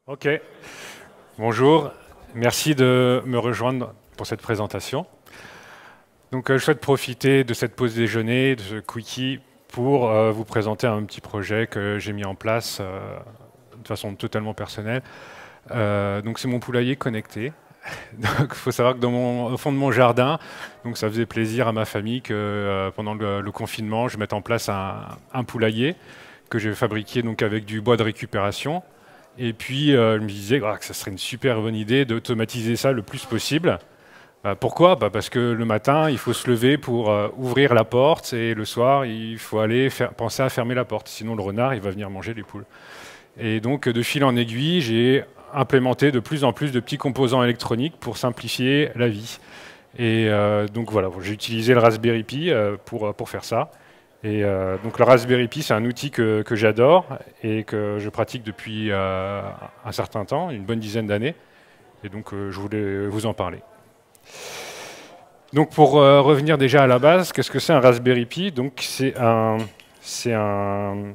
Ok, bonjour, merci de me rejoindre pour cette présentation. Donc je souhaite profiter de cette pause déjeuner, de ce quickie, pour vous présenter un petit projet que j'ai mis en place de façon totalement personnelle. Donc c'est mon poulailler connecté. Donc il faut savoir que au fond de mon jardin, donc ça faisait plaisir à ma famille que pendant le confinement, je mette en place un poulailler que j'ai fabriqué donc avec du bois de récupération. Et puis, je me disais que ça serait une super bonne idée d'automatiser ça le plus possible. Pourquoi? Parce que le matin, il faut se lever pour ouvrir la porte et le soir, il faut aller penser à fermer la porte. Sinon, le renard, il va venir manger les poules. Et donc, de fil en aiguille, j'ai implémenté de plus en plus de petits composants électroniques pour simplifier la vie. Et donc, voilà, j'ai utilisé le Raspberry Pi pour faire ça. Et donc le Raspberry Pi, c'est un outil que j'adore et que je pratique depuis un certain temps, une bonne dizaine d'années. Et donc je voulais vous en parler. Donc pour revenir déjà à la base, qu'est-ce que c'est un Raspberry Pi? Donc c'est un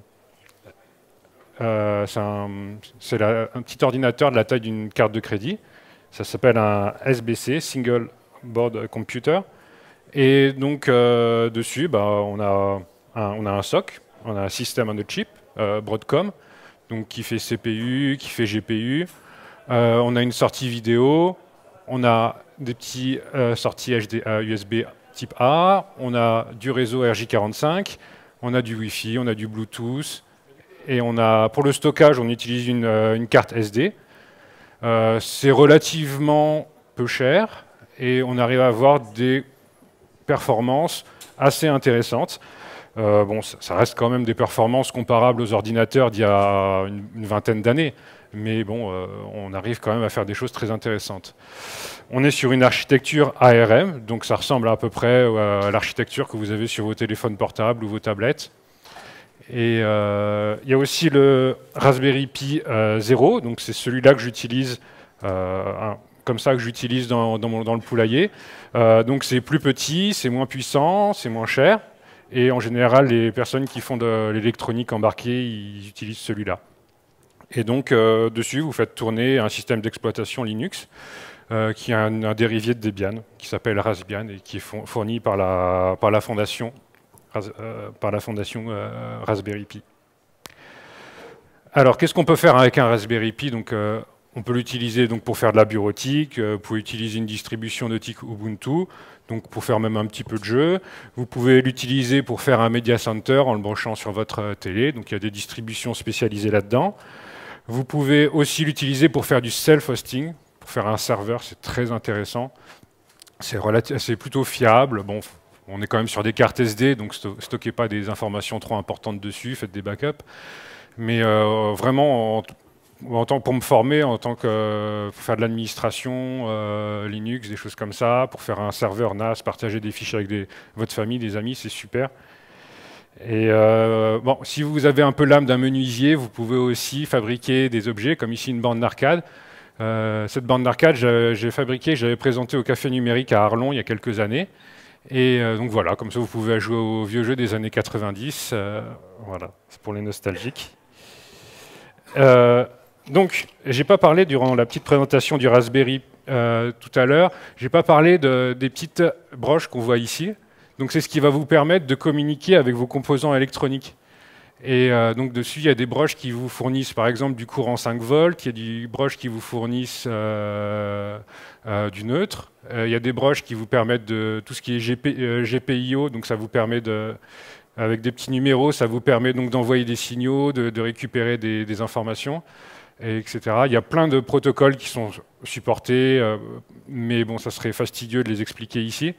petit ordinateur de la taille d'une carte de crédit. Ça s'appelle un SBC, Single Board Computer. Et donc dessus, on a un SoC, on a un System on a Chip, Broadcom, donc qui fait CPU, qui fait GPU. On a une sortie vidéo, on a des petits sorties USB type A, on a du réseau RJ45, on a du Wi-Fi, on a du Bluetooth, et on a, pour le stockage, on utilise une carte SD. C'est relativement peu cher, et on arrive à avoir des performances assez intéressantes. Bon, ça reste quand même des performances comparables aux ordinateurs d'il y a une vingtaine d'années, mais bon, on arrive quand même à faire des choses très intéressantes. On est sur une architecture ARM, donc ça ressemble à peu près à l'architecture que vous avez sur vos téléphones portables ou vos tablettes. Et il y a aussi le Raspberry Pi 0, donc c'est celui-là que j'utilise, comme ça que j'utilise dans le poulailler. Donc c'est plus petit, c'est moins puissant, c'est moins cher. Et en général, les personnes qui font de l'électronique embarquée, ils utilisent celui-là. Et donc, dessus, vous faites tourner un système d'exploitation Linux qui est un dérivé de Debian, qui s'appelle Raspbian et qui est fourni par la fondation, Raspberry Pi. Alors, qu'est-ce qu'on peut faire avec un Raspberry Pi? Donc, on peut l'utiliser pour faire de la bureautique, vous pouvez utiliser une distribution nautique Ubuntu, donc pour faire même un petit peu de jeu. Vous pouvez l'utiliser pour faire un media center en le branchant sur votre télé, donc il y a des distributions spécialisées là-dedans. Vous pouvez aussi l'utiliser pour faire du self-hosting, pour faire un serveur, c'est très intéressant. C'est plutôt fiable. Bon, on est quand même sur des cartes SD, donc stockez pas des informations trop importantes dessus, faites des backups. Mais vraiment, pour me former, pour faire de l'administration, Linux, des choses comme ça, pour faire un serveur NAS, partager des fichiers avec votre famille, des amis, c'est super. Et bon, si vous avez un peu l'âme d'un menuisier, vous pouvez aussi fabriquer des objets, comme ici une bande d'arcade. Cette bande d'arcade, j'avais présenté au Café Numérique à Arlon il y a quelques années. Et donc voilà, comme ça vous pouvez jouer aux vieux jeux des années 90. Voilà, c'est pour les nostalgiques. Donc, j'ai pas parlé durant la petite présentation du Raspberry tout à l'heure, j'ai pas parlé des petites broches qu'on voit ici. Donc, c'est ce qui va vous permettre de communiquer avec vos composants électroniques. Et donc, dessus, il y a des broches qui vous fournissent, par exemple, du courant 5 volts, il y a des broches qui vous fournissent du neutre, il y a des broches qui vous permettent de tout ce qui est GPIO, donc ça vous permet avec des petits numéros, ça vous permet donc d'envoyer des signaux, de récupérer des informations, etc. Il y a plein de protocoles qui sont supportés, mais bon, ça serait fastidieux de les expliquer ici.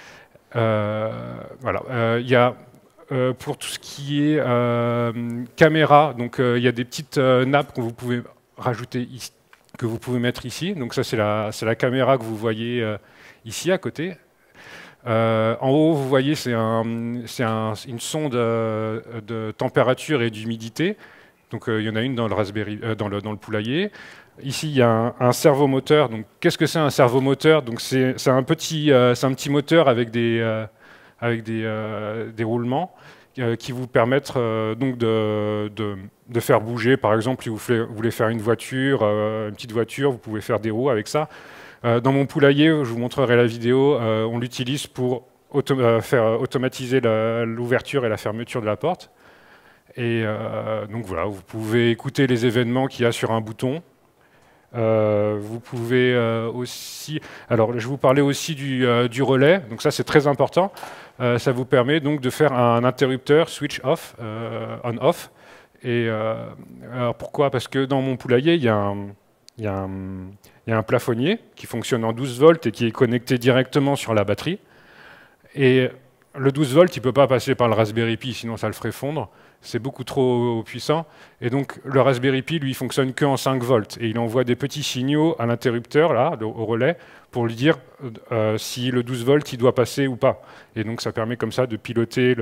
Voilà. Il y a pour tout ce qui est caméra, donc il y a des petites nappes que vous pouvez rajouter ici, que vous pouvez mettre ici. Donc ça, c'est la caméra que vous voyez ici à côté. En haut, vous voyez, c'est une sonde de température et d'humidité. Donc, il y en a une dans le poulailler. Ici, il y a un servomoteur. Donc, qu'est-ce que c'est un servomoteur? Donc, c'est un petit moteur avec des roulements qui vous permettent donc de faire bouger. Par exemple, si vous voulez faire une voiture, une petite voiture, vous pouvez faire des roues avec ça. Dans mon poulailler, je vous montrerai la vidéo, on l'utilise pour faire automatiser l'ouverture et la fermeture de la porte. Et donc voilà, vous pouvez écouter les événements qu'il y a sur un bouton. Vous pouvez aussi... Alors, je vous parlais aussi du relais, donc ça c'est très important. Ça vous permet donc de faire un interrupteur switch off, on-off. Et alors pourquoi? Parce que dans mon poulailler, il y a un plafonnier qui fonctionne en 12 volts et qui est connecté directement sur la batterie. Et le 12 volts, il ne peut pas passer par le Raspberry Pi, sinon ça le ferait fondre. C'est beaucoup trop puissant. Et donc, le Raspberry Pi, lui, fonctionne qu'en 5 volts. Et il envoie des petits signaux à l'interrupteur, là, au relais, pour lui dire si le 12 volts, il doit passer ou pas. Et donc, ça permet comme ça de piloter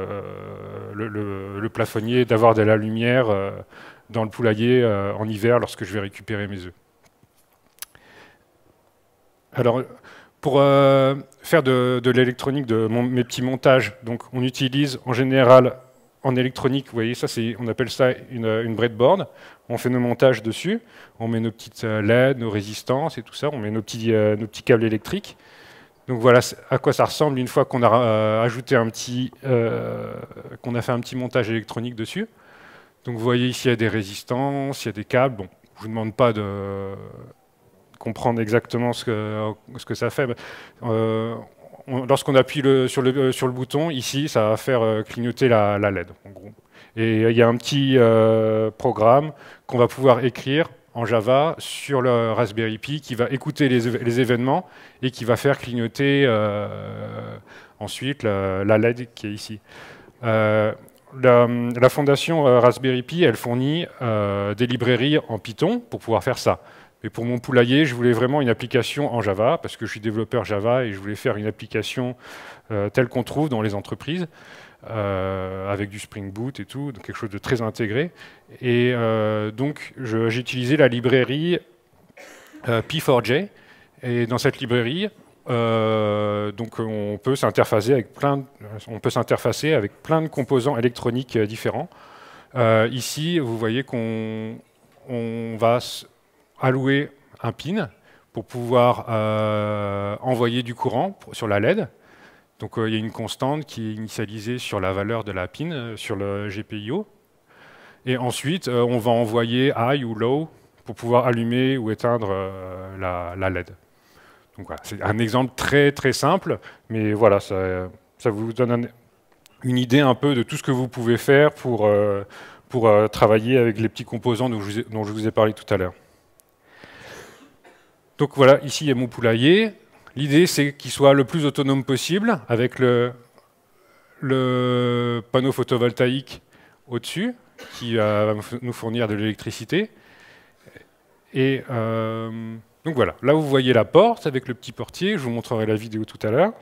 le plafonnier, d'avoir de la lumière dans le poulailler en hiver lorsque je vais récupérer mes œufs. Alors, pour faire de l'électronique, mes petits montages, donc on utilise en général en électronique, vous voyez, ça, on appelle ça une breadboard. On fait nos montages dessus, on met nos petites LED, nos résistances et tout ça, on met nos petits câbles électriques. Donc voilà à quoi ça ressemble une fois qu'on a ajouté qu'on a fait un petit montage électronique dessus. Donc vous voyez ici, il y a des résistances, il y a des câbles. Bon, je ne vous demande pas de comprendre exactement ce que ça fait. Lorsqu'on appuie sur le bouton, ici, ça va faire clignoter la LED, en gros. Et il y a un petit programme qu'on va pouvoir écrire en Java sur le Raspberry Pi qui va écouter les événements et qui va faire clignoter ensuite la LED qui est ici. La fondation Raspberry Pi, elle fournit des librairies en Python pour pouvoir faire ça. Mais pour mon poulailler, je voulais vraiment une application en Java, parce que je suis développeur Java et je voulais faire une application telle qu'on trouve dans les entreprises, avec du Spring Boot et tout, donc quelque chose de très intégré. Et donc, j'ai utilisé la librairie P4J. Et dans cette librairie, donc on peut s'interfacer avec plein de composants électroniques différents. Ici, vous voyez qu'on va allouer un pin pour pouvoir envoyer du courant sur la LED. Donc il y a une constante qui est initialisée sur la valeur de la pin sur le GPIO. Et ensuite, on va envoyer high ou low pour pouvoir allumer ou éteindre la LED. Donc voilà, c'est un exemple très très simple, mais voilà, ça vous donne une idée un peu de tout ce que vous pouvez faire pour travailler avec les petits composants dont je vous ai parlé tout à l'heure. Donc voilà, ici il y a mon poulailler. L'idée c'est qu'il soit le plus autonome possible avec le panneau photovoltaïque au-dessus qui va nous fournir de l'électricité. Et donc voilà, là vous voyez la porte avec le petit portier, je vous montrerai la vidéo tout à l'heure.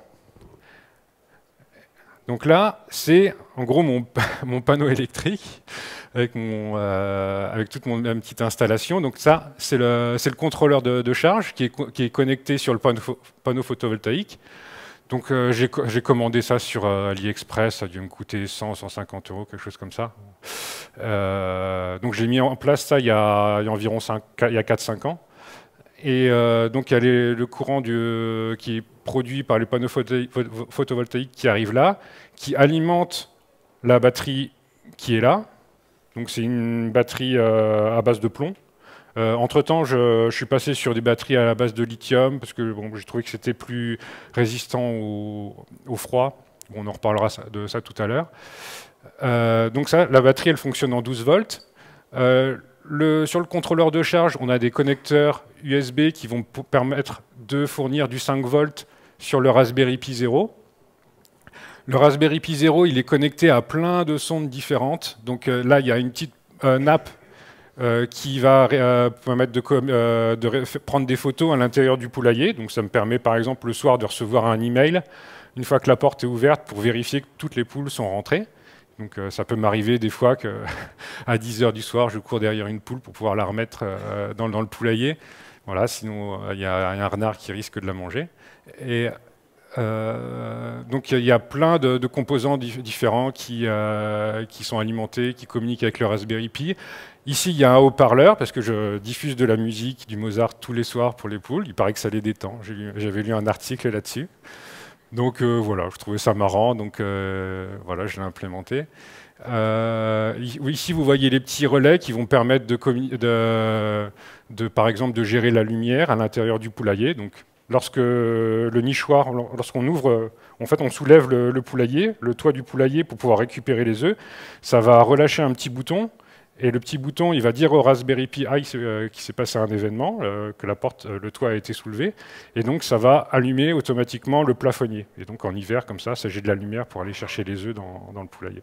Donc là, c'est en gros mon panneau électrique avec toute ma petite installation. Donc ça, c'est le contrôleur de charge qui est connecté sur le panneau photovoltaïque. Donc j'ai commandé ça sur AliExpress, ça a dû me coûter 100-150 €, quelque chose comme ça. Donc j'ai mis en place ça il y a environ 4-5 ans. Et donc il y a le courant qui est produit par les panneaux photovoltaïques qui arrive là, qui alimente la batterie qui est là. Donc c'est une batterie à base de plomb. Entre-temps, je suis passé sur des batteries à la base de lithium, parce que bon, j'ai trouvé que c'était plus résistant au froid. Bon, on en reparlera de ça tout à l'heure. Donc ça, la batterie, elle fonctionne en 12 volts. Sur le contrôleur de charge, on a des connecteurs USB qui vont permettre de fournir du 5 volts sur le Raspberry Pi 0. Le Raspberry Pi 0, il est connecté à plein de sondes différentes. Donc là, il y a une petite nappe qui va permettre de prendre des photos à l'intérieur du poulailler. Donc ça me permet par exemple le soir de recevoir un email une fois que la porte est ouverte pour vérifier que toutes les poules sont rentrées. Donc ça peut m'arriver des fois qu'à 10 h du soir, je cours derrière une poule pour pouvoir la remettre dans le poulailler. Voilà, sinon il y a un renard qui risque de la manger. Et Donc il y a plein de composants différents qui sont alimentés, qui communiquent avec le Raspberry Pi. Ici, il y a un haut-parleur, parce que je diffuse de la musique, du Mozart tous les soirs pour les poules. Il paraît que ça les détend. J'avais lu un article là-dessus. Donc voilà, je trouvais ça marrant, donc voilà, je l'ai implémenté. Ici, vous voyez les petits relais qui vont permettre par exemple, de gérer la lumière à l'intérieur du poulailler. Donc, lorsque le nichoir, lorsqu'on ouvre, en fait, on soulève le poulailler, le toit du poulailler pour pouvoir récupérer les œufs, ça va relâcher un petit bouton. Et le petit bouton, il va dire au Raspberry Pi qu'il s'est passé un événement, que le toit a été soulevé. Et donc, ça va allumer automatiquement le plafonnier. Et donc, en hiver, comme ça j'ai de la lumière pour aller chercher les œufs dans le poulailler.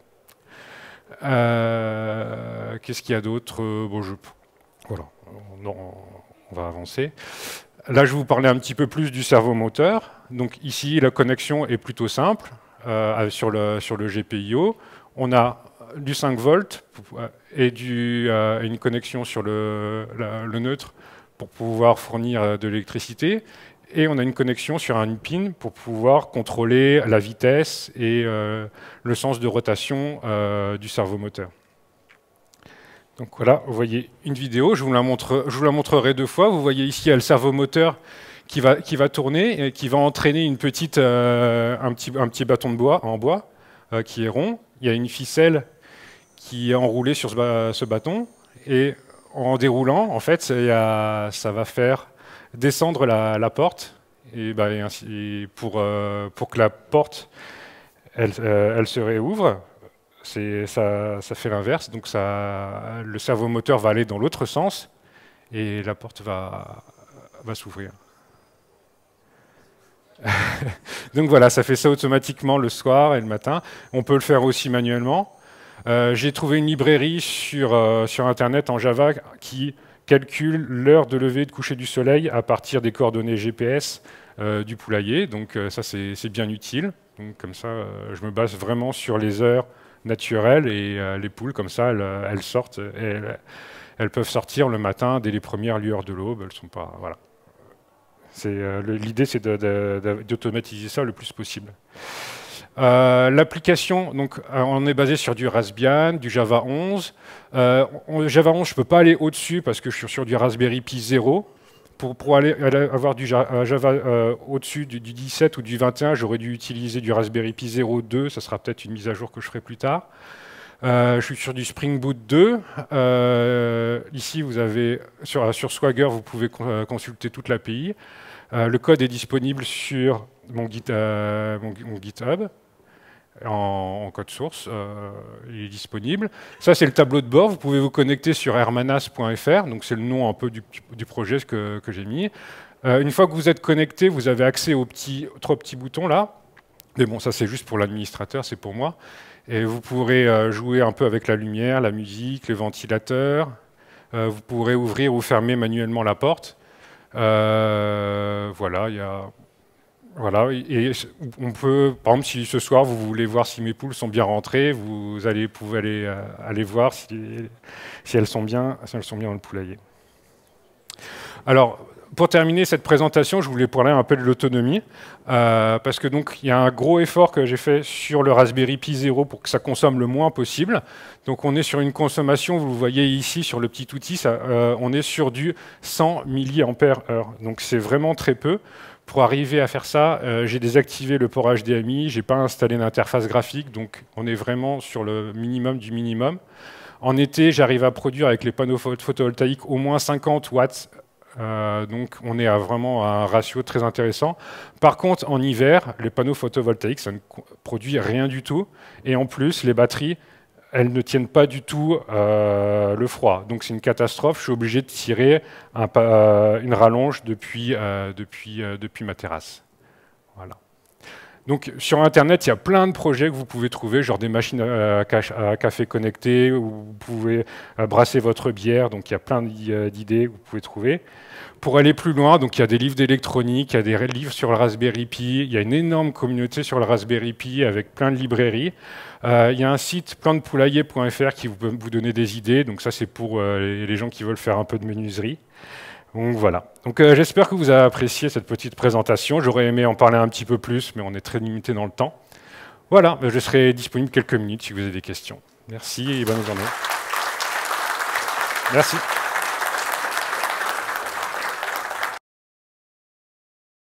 Qu'est-ce qu'il y a d'autre voilà, on va avancer. Là, je vais vous parler un petit peu plus du servomoteur. Donc ici, la connexion est plutôt simple sur le GPIO. On a du 5 volts et une connexion sur le neutre pour pouvoir fournir de l'électricité. Et on a une connexion sur un pin pour pouvoir contrôler la vitesse et le sens de rotation du servomoteur. Donc voilà, vous voyez une vidéo, je vous la montrerai 2 fois. Vous voyez ici, il y a le servomoteur qui va tourner et qui va entraîner un petit bâton de bois en bois qui est rond. Il y a une ficelle qui est enroulée sur ce bâton et en déroulant, en fait, ça va faire descendre la porte et pour que la porte elle se réouvre. Ça fait l'inverse, donc le servomoteur va aller dans l'autre sens et la porte va s'ouvrir. Donc voilà, ça fait ça automatiquement le soir et le matin. On peut le faire aussi manuellement. J'ai trouvé une librairie sur Internet en Java qui calcule l'heure de lever et de coucher du soleil à partir des coordonnées GPS du poulailler. Donc ça, c'est bien utile. Donc, comme ça, je me base vraiment sur les heures naturelles et les poules, comme ça, elles sortent. Elles peuvent sortir le matin dès les premières lueurs de l'aube. Elles sont pas, voilà. L'idée, c'est d'automatiser ça le plus possible. L'application, donc, on est basé sur du Raspbian, du Java 11. Java 11, je ne peux pas aller au-dessus parce que je suis sur du Raspberry Pi 0. Pour aller avoir du Java au-dessus du 17 ou du 21, j'aurais dû utiliser du Raspberry Pi 0.2. Ça sera peut-être une mise à jour que je ferai plus tard. Je suis sur du Spring Boot 2. Ici, vous avez sur Swagger, vous pouvez consulter toute l'API. Le code est disponible sur mon GitHub en code source. Il est disponible. Ça, c'est le tableau de bord. Vous pouvez vous connecter sur hermanas.fr. Donc, c'est le nom un peu du projet que j'ai mis. Une fois que vous êtes connecté, vous avez accès aux 3 petits boutons là. Mais bon, ça, c'est juste pour l'administrateur, c'est pour moi. Et vous pourrez jouer un peu avec la lumière, la musique, les ventilateurs. Vous pourrez ouvrir ou fermer manuellement la porte. Voilà, voilà, et on peut, par exemple, si ce soir vous voulez voir si mes poules sont bien rentrées, vous pouvez aller voir si elles sont bien dans le poulailler. Alors, pour terminer cette présentation, je voulais parler un peu de l'autonomie, parce que donc il y a un gros effort que j'ai fait sur le Raspberry Pi 0 pour que ça consomme le moins possible. Donc on est sur une consommation, vous le voyez ici sur le petit outil, on est sur du 100 mAh. Donc c'est vraiment très peu. Pour arriver à faire ça, j'ai désactivé le port HDMI, j'ai pas installé d'interface graphique, donc on est vraiment sur le minimum du minimum. En été, j'arrive à produire avec les panneaux photovoltaïques au moins 50 watts. Donc on est vraiment à un ratio très intéressant. Par contre, en hiver, les panneaux photovoltaïques, ça ne produit rien du tout. Et en plus, les batteries, elles ne tiennent pas du tout le froid. Donc c'est une catastrophe. Je suis obligé de tirer une rallonge depuis ma terrasse. Voilà. Donc sur Internet, il y a plein de projets que vous pouvez trouver, genre des machines à café connectées, où vous pouvez brasser votre bière. Donc il y a plein d'idées que vous pouvez trouver. Pour aller plus loin, donc il y a des livres d'électronique, il y a des livres sur le Raspberry Pi, il y a une énorme communauté sur le Raspberry Pi avec plein de librairies. Il y a un site plandepoulailler.fr qui peut vous donner des idées. Donc ça, c'est pour les gens qui veulent faire un peu de menuiserie. Donc voilà. Donc j'espère que vous avez apprécié cette petite présentation. J'aurais aimé en parler un petit peu plus, mais on est très limité dans le temps. Voilà, je serai disponible quelques minutes si vous avez des questions. Merci et bonne journée. Merci.